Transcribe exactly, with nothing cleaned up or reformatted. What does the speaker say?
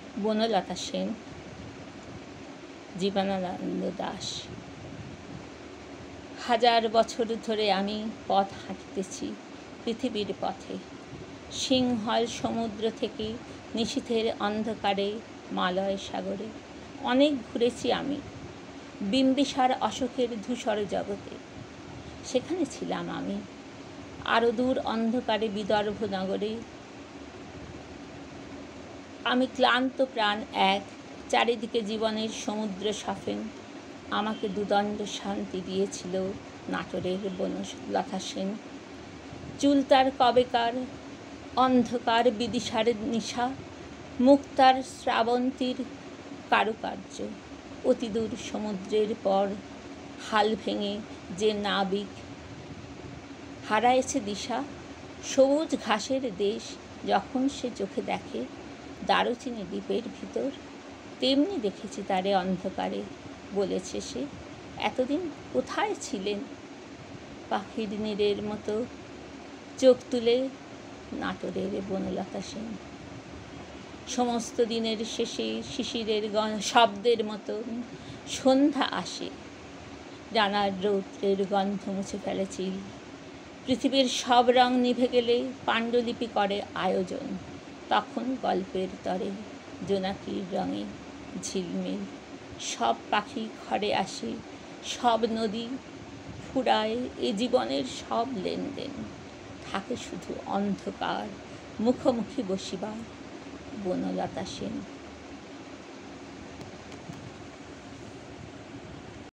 বনলতা সেন, জীবনানন্দ দাশ। হাজার বছর ধরে আমি পথ হাঁটিতেছি পৃথিবীর পথে, সিংহল সমুদ্র থেকে নিশীথের অন্ধকারে মালয় সাগরে। অনেক ঘুরেছি আমি বিম্বিসার অশোকের ধূসর জগতে, সেখানে ছিলাম আমি আরও দূর অন্ধকারে বিদর্ভ নগরে। আমি ক্লান্ত প্রাণ এক, চারিদিকে জীবনের সমুদ্র সফেন। আমাকে দুদণ্ড শান্তি দিয়েছিল নাটোরের বনলতা সেন। চুল তার কবেকার, অন্ধকার বিদিশার নিশা, মুক্তার শ্রাবন্তীর কারুকার্য। অতিদূর সমুদ্রের পর হাল ভেঙে যে নাবিক হারায়েছে দিশা, সবুজ ঘাসের দেশ যখন সে চোখে দেখে দারুচিনি দ্বীপের ভিতর, তেমনি দেখেছি তারে অন্ধকারে। বলেছে সে, এতদিন কোথায় ছিলেন? পাখির নীড়ের মতো চোখ তুলে নাটোরের বনলতা সেন। সমস্ত দিনের শেষে শিশিরের শব্দের মতো সন্ধ্যা আসে, জানার রৌদ্রের গন্ধ মুছে ফেলেছি। পৃথিবীর সব রং নিভে গেলে পাণ্ডুলিপি করে আয়োজন, তখন গল্পের তরে জোনাকির রঙে ঝিলমিল। সব পাখি ঘরে আসে, সব নদী ফুরায়, এ জীবনের সব লেনদেন। থাকে শুধু অন্ধকার, মুখোমুখি বসিবার বনলতা সেন।